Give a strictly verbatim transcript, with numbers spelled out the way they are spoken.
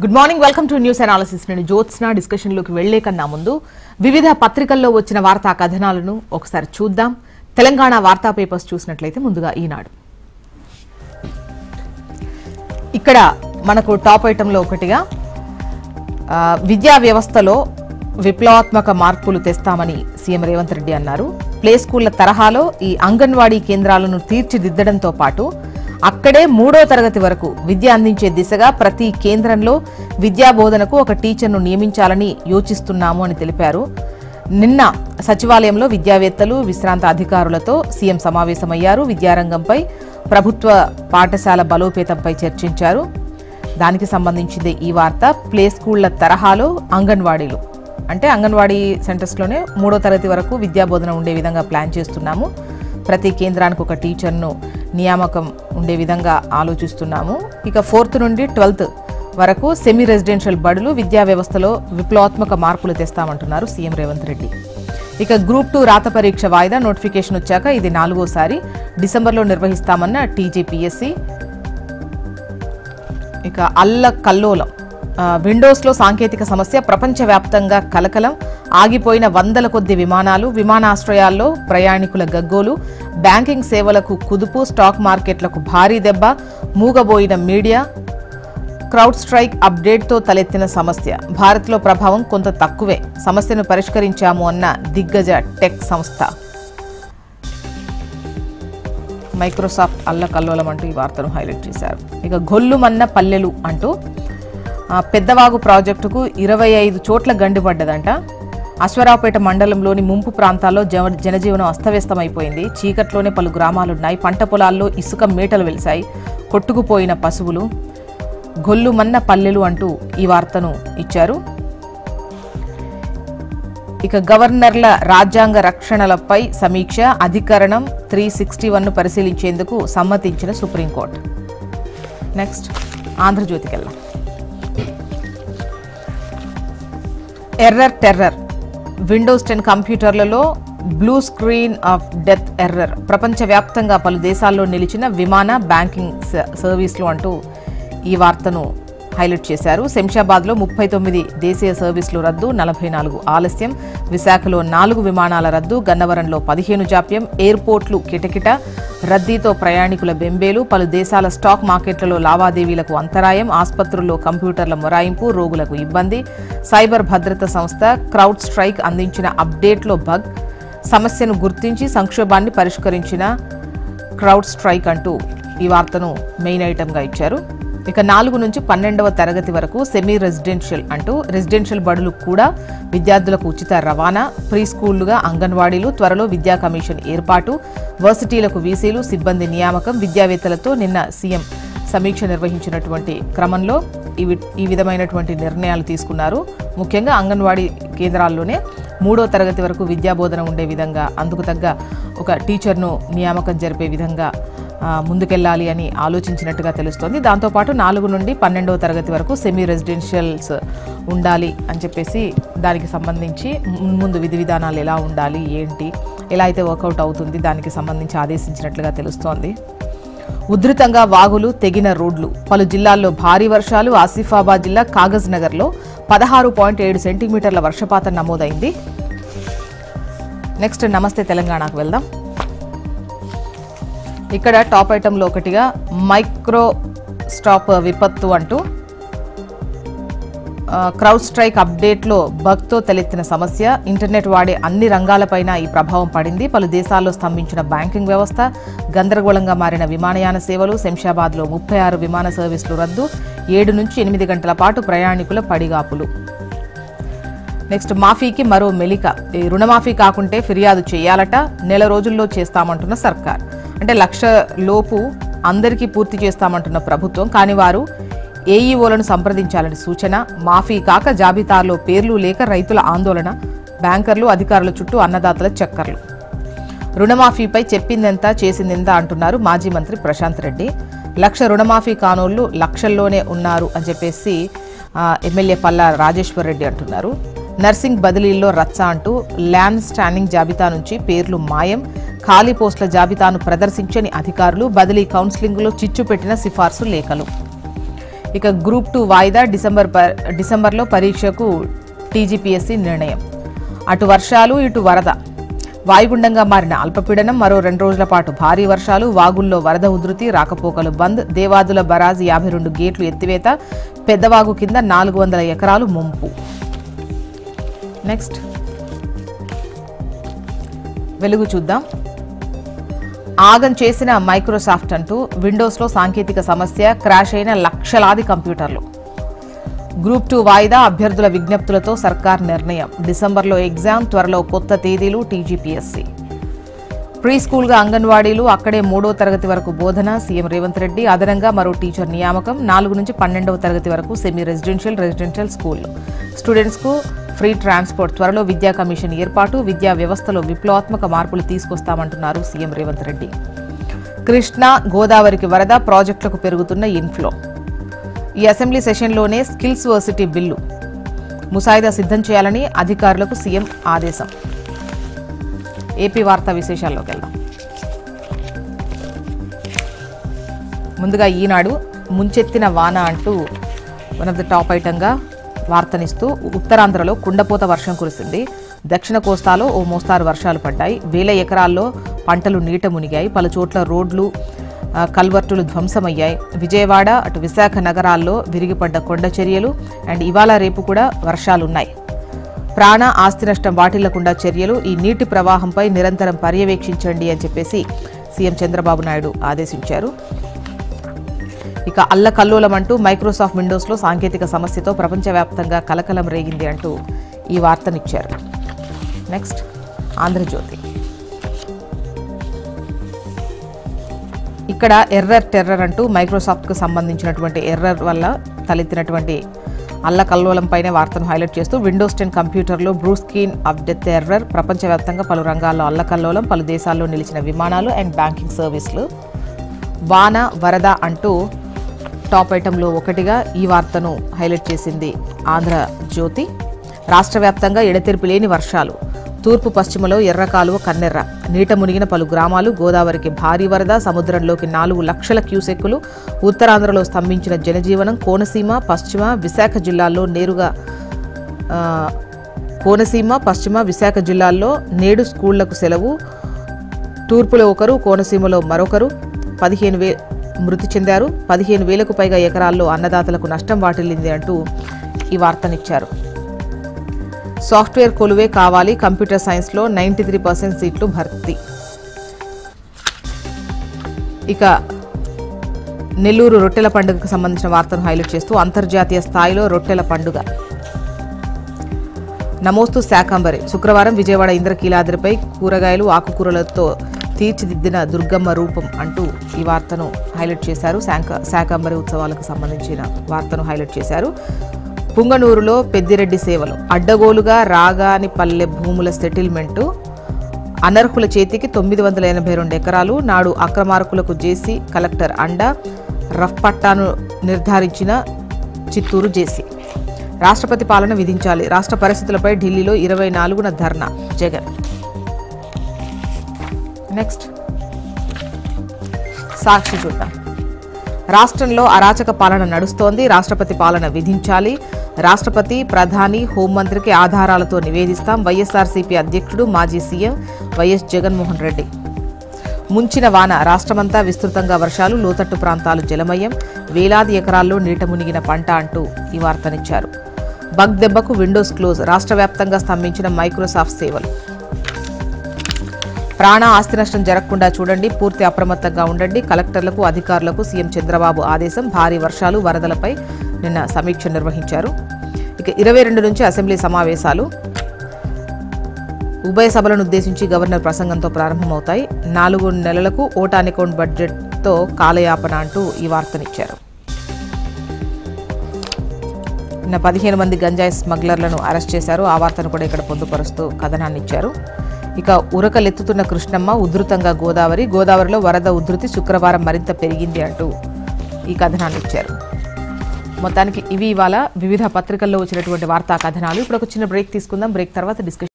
Good morning, welcome to news analysis. నేను Jyotsna. Discussion లోకి వెళ్లే కన్నా ముందు వివిధ పత్రికల్లో వచ్చిన వార్తా కథనాలను ఒకసారి చూద్దాం. తెలంగాణ వార్తా పేపర్స్ చూసినట్లయితే ముందుగా ఈనాడు. ఇక్కడ మనకు టాప్ ఐటంలో ఒకటిగా విద్యా వ్యవస్థలో విప్లవాత్మక మార్పులు తెస్తామని సీఎం రేవంత్ రెడ్డి అన్నారు. ప్లే స్కూళ్ల తరహాలో ఈ అంగన్వాడీ కేంద్రాలను తీర్చిదిద్దడంతో పాటు అక్కడే మూడో తరగతి వరకు విద్య అందించే దిశగా ప్రతి కేంద్రంలో విద్యా బోధనకు ఒక టీచర్ను నియమించాలని యోచిస్తున్నాము అని తెలిపారు. నిన్న సచివాలయంలో విద్యావేత్తలు, విశ్రాంత అధికారులతో సీఎం సమావేశమయ్యారు. విద్యారంగంపై, ప్రభుత్వ పాఠశాల బలోపేతంపై చర్చించారు. దానికి సంబంధించింది ఈ వార్త. ప్లే స్కూళ్ల తరహాలో అంగన్వాడీలు అంటే అంగన్వాడీ సెంటర్స్లోనే మూడో తరగతి వరకు విద్యా బోధన ఉండే విధంగా ప్లాన్ చేస్తున్నాము. ప్రతి కేంద్రానికి ఒక టీచర్ను నియామకం ఉండే విధంగా ఆలోచిస్తున్నాము. ఇక ఫోర్త్ నుండి ట్వెల్త్ వరకు సెమీ రెసిడెన్షియల్ బడులు విద్యా వ్యవస్థలో విప్లవాత్మక మార్పులు తెస్తామంటున్నారు సీఎం రేవంత్ రెడ్డి. ఇక గ్రూప్ టూ రాత పరీక్ష వాయిదా నోటిఫికేషన్ వచ్చాక ఇది నాలుగోసారి డిసెంబర్లో నిర్వహిస్తామన్న టీజీపీఎస్సీ. ఇక అల్ల కల్లోలం, విండోస్లో సాంకేతిక సమస్య, ప్రపంచవ్యాప్తంగా కలకలం, ఆగిపోయిన వందల కొద్ది విమానాలు, విమానాశ్రయాల్లో ప్రయాణికుల గగ్గోలు, బ్యాంకింగ్ సేవలకు కుదుపు, స్టాక్ మార్కెట్లకు భారీ దెబ్బ, మూగబోయిన మీడియా, క్రౌడ్ స్ట్రైక్ అప్డేట్తో తలెత్తిన సమస్య. భారత్లో ప్రభావం కొంత తక్కువే, సమస్యను పరిష్కరించాము అన్న దిగ్గజ టెక్ సంస్థ. మైక్రోసాఫ్ట్ అల్లకల్లోలం అంటూ ఈ వార్తను హైలైట్ చేశారు. ఇక గొల్లుమన్న పల్లెలు అంటూ పెద్దవాగు ప్రాజెక్టుకు ఇరవై ఐదు చోట్ల గండిపడ్డదంట. అశ్వరావుపేట మండలంలోని ముంపు ప్రాంతాల్లో జనజీవనం అస్తవ్యస్తమైపోయింది. చీకట్లోనే పలు గ్రామాలున్నాయి. పంట పొలాల్లో ఇసుక మేటలు వెలిశాయి. కొట్టుకుపోయిన పశువులు. గొల్లుమన్న పల్లెలు అంటూ ఈ వార్తను ఇచ్చారు. ఇక గవర్నర్ల రాజ్యాంగ రక్షణలపై సమీక్ష, అధికరణం త్రీ సిక్స్టీ వన్ ను పరిశీలించేందుకు సమ్మతించిన సుప్రీంకోర్టు. నెక్స్ట్ ఆంధ్రజ్యోతికి వెళ్దాం. ఎర్రర్ టెర్రర్, విండోస్ టెన్ కంప్యూటర్లలో blue screen of death error, ప్రపంచవ్యాప్తంగా పలు దేశాల్లో నిలిచిన విమాన బ్యాంకింగ్ సర్వీసులు అంటూ ఈ వార్తను హైలైట్ చేశారు. శంషాబాద్లో ముప్పై తొమ్మిది దేశీయ సర్వీసులు రద్దు, నలభై నాలుగు ఆలస్యం. విశాఖలో నాలుగు విమానాల రద్దు, గన్నవరంలో పదిహేను జాప్యం. ఎయిర్పోర్ట్లు కిటకిట, రద్దీతో ప్రయాణికుల బెంబేలు. పలు దేశాల స్టాక్ మార్కెట్లలో లావాదేవీలకు అంతరాయం. ఆసుపత్రుల్లో కంప్యూటర్ల మొరాయింపు, రోగులకు ఇబ్బంది. సైబర్ భద్రతా సంస్థ క్రౌడ్ స్ట్రైక్ అందించిన అప్డేట్లో బగ్, సమస్యను గుర్తించి సంక్షోభాన్ని పరిష్కరించిన క్రౌడ్ స్ట్రైక్ అంటూ ఈ వార్తను మెయిన్ ఐటమ్గా ఇచ్చారు. ఇక నాలుగు నుంచి పన్నెండవ తరగతి వరకు సెమీ రెసిడెన్షియల్ అంటూ రెసిడెన్షియల్ బడులు కూడా విద్యార్థులకు ఉచిత రవాణా. ప్రీ స్కూళ్లుగా అంగన్వాడీలు, త్వరలో విద్యా కమిషన్ ఏర్పాటు. వర్సిటీలకు వీసీలు, సిబ్బంది నియామకం. విద్యావేత్తలతో నిన్న సీఎం సమీక్ష నిర్వహించినటువంటి క్రమంలో ఇవి ఈ విధమైనటువంటి నిర్ణయాలు తీసుకున్నారు. ముఖ్యంగా అంగన్వాడీ కేంద్రాల్లోనే మూడో తరగతి వరకు విద్యాబోధన ఉండే విధంగా, అందుకు తగ్గ ఒక టీచర్ను నియామకం జరిపే విధంగా ముందుకెళ్లాలి అని ఆలోచించినట్టుగా తెలుస్తోంది. దాంతోపాటు నాలుగు నుండి పన్నెండవ తరగతి వరకు సెమీ రెసిడెన్షియల్స్ ఉండాలి అని చెప్పేసి దానికి సంబంధించి ముందు విధి విధానాలు ఎలా ఉండాలి, ఏంటి, ఎలా అయితే వర్కౌట్ అవుతుంది దానికి సంబంధించి ఆదేశించినట్లుగా తెలుస్తోంది. ఉధృతంగా వాగులు, తెగిన రోడ్లు, పలు జిల్లాల్లో భారీ వర్షాలు. ఆసిఫాబాద్ జిల్లా కాగజ్ నగర్లో పదహారు పాయింట్ ఏడు సెంటీమీటర్ల వర్షపాతం నమోదైంది. నెక్స్ట్ నమస్తే తెలంగాణకు వెళ్దాం. ఇక్కడ టాప్ ఐటంలో ఒకటిగా మైక్రో స్టాప్ విపత్తు అంటూ క్రౌడ్ స్ట్రైక్ అప్డేట్లో బగ్తో తలెత్తిన సమస్య. ఇంటర్నెట్ వాడే అన్ని రంగాలపైన ఈ ప్రభావం పడింది. పలు దేశాల్లో స్తంభించిన బ్యాంకింగ్ వ్యవస్థ, గందరగోళంగా మారిన విమానయాన సేవలు. శంషాబాద్లో ముప్పై ఆరు విమాన సర్వీసులు రద్దు, ఏడు నుంచి ఎనిమిది గంటల పాటు ప్రయాణికుల పడిగాపులు. నెక్స్ట్ మాఫీకి మరో మెలిక, రుణమాఫీ కాకుంటే ఫిర్యాదు చేయాలట, నెల రోజుల్లో చేస్తామంటున్న సర్కార్. అంటే లక్ష లోపు అందరికీ పూర్తి చేస్తామంటున్న ప్రభుత్వం, కానీ వారు ఏఈఓలను సంప్రదించాలని సూచన. మాఫీ కాక జాబితాలో పేర్లు లేక రైతుల ఆందోళన. బ్యాంకర్లు, అధికారుల చుట్టూ అన్నదాతల చక్కర్లు. రుణమాఫీపై చెప్పిందెంత చేసిందెంత అంటున్నారు మాజీ మంత్రి ప్రశాంత్ రెడ్డి. లక్ష రుణమాఫీ కానోళ్లు లక్షల్లోనే ఉన్నారు అని చెప్పేసి ఎమ్మెల్యే పల్లా రాజేశ్వర్ రెడ్డి అంటున్నారు. నర్సింగ్ బదిలీల్లో రచ్చ అంటూ ల్యాండ్ స్టాండింగ్ జాబితా నుంచి పేర్లు మాయం. ఖాళీ పోస్టుల జాబితాను ప్రదర్శించని అధికారులు. బదిలీ కౌన్సిలింగ్లో చిచ్చు పెట్టిన సిఫార్సు లేఖలు. ఇక గ్రూప్ టూ వాయిదా డిసెంబర్ డిసెంబర్లో పరీక్షకు టీజీపీఎస్సీ నిర్ణయం. అటు వర్షాలు ఇటు వరద. వాయుగుండంగా మారిన అల్పపీడనం, మరో రెండు రోజుల పాటు భారీ వర్షాలు, వాగుల్లో వరద ఉధృతి, రాకపోకలు బంద్. దేవాదుల బరాజు యాభై రెండు గేట్లు ఎత్తివేత, పెద్దవాగు కింద నాలుగు వందల ఎకరాలు ముంపు. నెక్స్ట్ వెలుగు చూద్దాం. ఆగం చేసిన మైక్రోసాఫ్ట్ అంటూ విండోస్లో సాంకేతిక సమస్య, క్రాష్ అయిన లక్షలాది కంప్యూటర్లు. గ్రూప్ టూ వాయిదా, అభ్యర్థుల విజ్ఞప్తులతో సర్కార్ నిర్ణయం. డిసెంబర్లో ఎగ్జామ్, త్వరలో కొత్త తేదీలు టీజీపీఎస్సీ. ప్రీ స్కూల్గా అంగన్వాడీలు, అక్కడే మూడో తరగతి వరకు బోధన. సీఎం రేవంత్ రెడ్డి అదనంగా మరో టీచర్ నియామకం. నాలుగు నుంచి పన్నెండవ తరగతి వరకు సెమీ రెసిడెన్షియల్ రెసిడెన్షియల్ స్కూళ్లు. స్టూడెంట్స్కు ఫ్రీ ట్రాన్స్పోర్ట్. త్వరలో విద్యా కమిషన్ ఏర్పాటు. విద్యా వ్యవస్థలో విప్లవాత్మక మార్పులు తీసుకొస్తామంటున్నారు సీఎం రేవంత్ రెడ్డి. కృష్ణా గోదావరికి వరద, ప్రాజెక్టులకు పెరుగుతున్న ఇన్ఫ్లో. ఈ అసెంబ్లీ సెషన్లోనే స్కిల్స్ వర్సిటీ బిల్లు ముసాయిదా సిద్ధం చేయాలని అధికారులకు సీఎం ఆదేశం. ఏపీ వార్తా విశేషాల్లోకి వెళ్దాం. ముందుగా ఈనాడు ముంచెత్తిన వాన అంటూ వన్ ఆఫ్ ద టాప్ ఐటంగా వార్తనిస్తూ ఉత్తరాంధ్రలో కుండపోత వర్షం కురిసింది. దక్షిణ కోస్తాలో ఓ మోస్తారు వర్షాలు పడ్డాయి. వేల ఎకరాల్లో పంటలు నీట మునిగాయి. పలు చోట్ల రోడ్లు, కల్వర్టులు ధ్వంసమయ్యాయి. విజయవాడ, అటు విశాఖ నగరాల్లో విరిగిపడ్డ కొండ చర్యలు. అండ్ ఇవాళ రేపు కూడా వర్షాలున్నాయి. ప్రాణ ఆస్తి నష్టం వాటిల్లకుండా చర్యలు. ఈ నీటి ప్రవాహంపై నిరంతరం పర్యవేక్షించండి అని చెప్పేసి సీఎం చంద్రబాబు నాయుడు ఆదేశించారు. ఇక అల్లకల్లోలం అంటూ మైక్రోసాఫ్ట్ విండోస్లో సాంకేతిక సమస్యతో ప్రపంచవ్యాప్తంగా కలకలం రేగింది అంటూ ఈ వార్తనిచ్చారు. నెక్స్ట్ ఆంధ్రజ్యోతి. ఇక్కడ ఎర్రర్ టెర్రర్ అంటూ మైక్రోసాఫ్ట్కు సంబంధించినటువంటి ఎర్రర్ వల్ల తలెత్తినటువంటి అల్లకల్లోలంపైనే వార్తను హైలైట్ చేస్తూ విండోస్ టెన్ కంప్యూటర్లో blue screen of death error, ప్రపంచవ్యాప్తంగా పలు రంగాల్లో అల్లకల్లోలం, పలు దేశాల్లో నిలిచిన విమానాలు అండ్ బ్యాంకింగ్ సర్వీసులు. వాన వరద అంటూ టాప్ ఐటంలో ఒకటిగా ఈ వార్తను హైలైట్ చేసింది ఆంధ్రజ్యోతి. రాష్ట్ర వ్యాప్తంగా ఎడతెరిపి లేని వర్షాలు. తూర్పు పశ్చిమలో ఎర్రకాలువ కన్నెర్ర, నీట మునిగిన పలు గ్రామాలు. గోదావరికి భారీ వరద, సముద్రంలోకి నాలుగు లక్షల క్యూసెక్కులు. ఉత్తరాంధ్రలో స్తంభించిన జనజీవనం. కోనసీమ, పశ్చిమ, విశాఖ జిల్లాల్లో నేరుగా కోనసీమ పశ్చిమ విశాఖ జిల్లాల్లో నేడు స్కూళ్లకు సెలవు. తూర్పులో ఒకరు, కోనసీమలో మరొకరు. పదిహేను వే మృతి చెందారు. పదిహేను వేలకు పైగా ఎకరాల్లో అన్నదాతలకు నష్టం వాటిల్లింది అంటూ ఈ వార్తనిచ్చారు. సాఫ్ట్వేర్ కొలువే కావాలి, కంప్యూటర్ సైన్స్లో నైంటీ త్రీ పర్సెంట్ సీట్లు భర్తీ. ఇక నెల్లూరు రొట్టెల పండుగకు సంబంధించిన వార్తను హైలైట్ చేస్తూ అంతర్జాతీయ స్థాయిలో రొట్టెల పండుగ. నమోస్తు శాకంబరి. శుక్రవారం విజయవాడ ఇంద్రకీలాద్రిపై కూరగాయలు, ఆకుకూరలతో తీర్చిదిద్దిన దుర్గమ్మ రూపం అంటూ ఈ వార్తను హైలైట్ చేశారు. శాంక శాకంబరి ఉత్సవాలకు సంబంధించిన వార్తను హైలైట్ చేశారు. పుంగనూరులో పెద్దిరెడ్డి సేవలు. అడ్డగోలుగా రాగాని పల్లె భూముల సెటిల్మెంటు. అనర్హుల చేతికి తొమ్మిది వందల ఎనభై రెండు ఎకరాలు. నాడు అక్రమార్కులకు జేసీ కలెక్టర్ అండ. రఫ్ పట్టాను నిర్ధారించిన చిత్తూరు జేసీ. రాష్ట్రపతి పాలన విధించాలి. రాష్ట్ర పరిస్థితులపై ఢిల్లీలో ఇరవై నాలుగున ధర్నా జగన్. నెక్స్ట్ సాక్షి చూద్దాం. రాష్ట్రంలో అరాచక పాలన నడుస్తోంది. రాష్ట్రపతి పాలన విధించాలి. రాష్ట్రపతి, ప్రధాని, హోంమంత్రికి ఆధారాలతో నివేదిస్తాం. వైఎస్ఆర్సీపీ అధ్యక్షుడు మాజీ సీఎం వైఎస్ జగన్మోహన్ రెడ్డి. ముంచిన వాన. రాష్ట్రమంతా విస్తృతంగా వర్షాలు. లోతట్టు ప్రాంతాలు జలమయం. వేలాది ఎకరాల్లో నీట మునిగిన పంట అంటూ ఈ వార్తనిచ్చారు. బగ్ దెబ్బకు విండోస్ క్లోజ్. రాష్ట్ర వ్యాప్తంగా స్తంభించిన మైక్రోసాఫ్ట్ సేవలు. ప్రాణ ఆస్తి నష్టం జరగకుండా చూడండి, పూర్తి అప్రమత్తంగా ఉండండి. కలెక్టర్లకు, అధికారులకు సీఎం చంద్రబాబు ఆదేశం. భారీ వర్షాలు, వరదలపై నిన్న సమీక్ష నిర్వహించారు. ఇక ఇరవై రెండు నుంచి అసెంబ్లీ సమావేశాలు. ఉభయ సభలను ఉద్దేశించి గవర్నర్ ప్రసంగంతో ప్రారంభమవుతాయి. నాలుగు నెలలకు ఓటాన్ అకౌంట్ బడ్జెట్తో కాలయాపన అంటూ ఈ వార్తనిచ్చారు. నిన్న పదిహేను మంది గంజాయి స్మగ్లర్లను అరెస్ట్ చేశారు. ఆ వార్తను కూడా ఇక్కడ పొందుపరుస్తూ కథనాన్ని ఇచ్చారు. ఇక ఉరకలెత్తుతున్న కృష్ణమ్మ, ఉధృతంగా గోదావరి. గోదావరిలో వరద ఉధృతి శుక్రవారం మరింత పెరిగింది అంటూ ఈ కథనాన్ని ఇచ్చారు. మొత్తానికి ఇవి ఇవాళ వివిధ పత్రికల్లో వచ్చినటువంటి వార్తా కథనాలు. ఇప్పుడు ఒక చిన్న బ్రేక్ తీసుకుందాం. బ్రేక్ తర్వాత డిస్కషన్